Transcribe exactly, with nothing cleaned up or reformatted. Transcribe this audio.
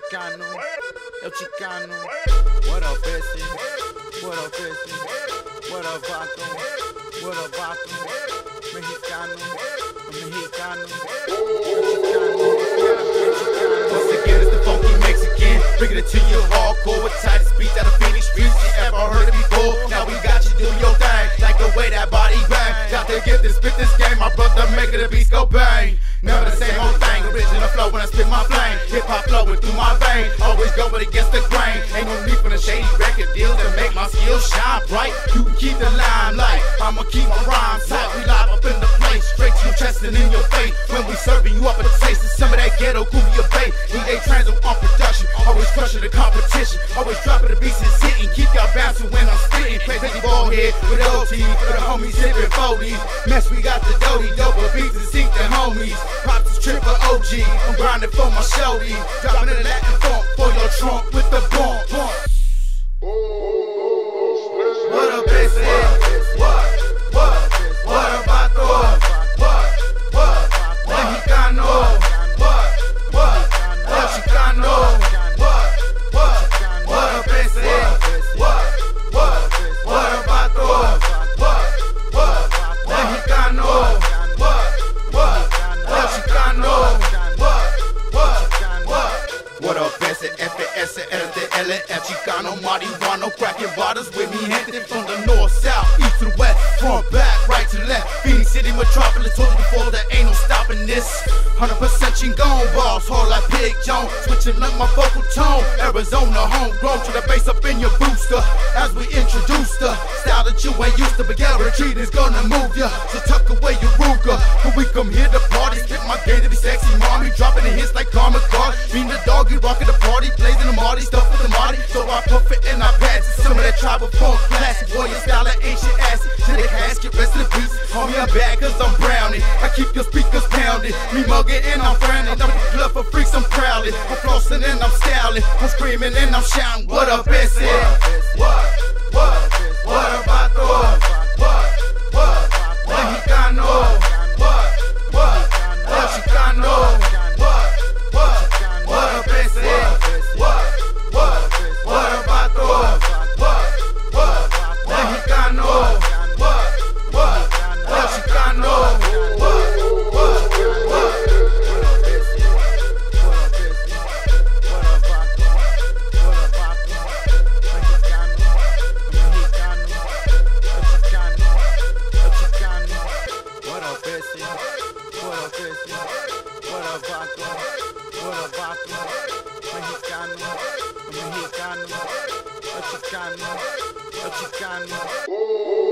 Chicano, El Chicano. What up, Bessie? What up, Bessie? What up, Vato? What up, Vato? Mexicano, Mexicano, Once again, it's the funky Mexican, bringing it to you hardcore with tightest beats out of Phoenix streets. You ever heard it before? Now we got you doing your thing, like the way that body bang. Got to get this, spit this game, my brother making the beats go bang. Never the same old thing, original flow when I spit my flame. Hip hop flowing through my vein, always going against the grain. Ain't no need for the shady record deals to make my skills shine bright. You can keep the limelight, I'ma keep my rhymes tight. We live up in the place, straight to your chest and in your face. When we serving you up at the taste of some of that ghetto Cumbia bait. D A Transit on production, always crushing the competition. Always dropping the beats and sitting, keep y'all bouncing when I'm spitting. Crazy ball head with O T for the homies sipping forties. Mess, we got the doty, dope beats and sink the homies. Pops is triple O G, I'm grinding for my shorty. Dropping in the Latin funk for your trunk with the bump. What up, Bessie? What? What? What about the what? What? Mexicano? What? What? El Chicano? What? What? What up, Bessie? What? What? What about the what? What? Mexicano? What? What? El Chicano? What? What? What? What up, Bessie? F A S L D L El Chicano, marijuana, cracking bottles with me, handed from the north, south, east to west, front, back, right to left. Phoenix City metropolis, told you before there ain't no stopping this. one hundred percent Chingon, balls hard like Pig Jones, switching up my vocal tone. Arizona, homegrown to the bass up in your booster. As we introduce the style that you ain't used to, but guaranteed is gonna move ya. So tuck away your Ruger, when we come here to party, spit my game to be sexy, mommy, dropping the hits like Karma Card. Being the doggy, rocking the party, blazing the Marty, stuff with the Marty. So I puff it and I pass it. Some of that tribal punk, classic warrior style of ancient acid. To the casket, rest in peace. Homie, I'm bad cause I'm browning. I keep your speakers pounding. Me mugging and I'm frowning. I'm the club for freaks, I'm prowling. I'm flossing and I'm styling. I'm screaming and I'm shouting. What up, Bessie? What? What? What about the what? What? Mexicano? What? What? El Chicano? What? What? What up, Bessie? What? What? What about the what? What? Mexicano? What? What? El Chicano? What? What? What? What up, Bessie? What up, Bessie? What up, Vato? What up, Vato? Mexicano, Mexicano, El Chicano, El Chicano.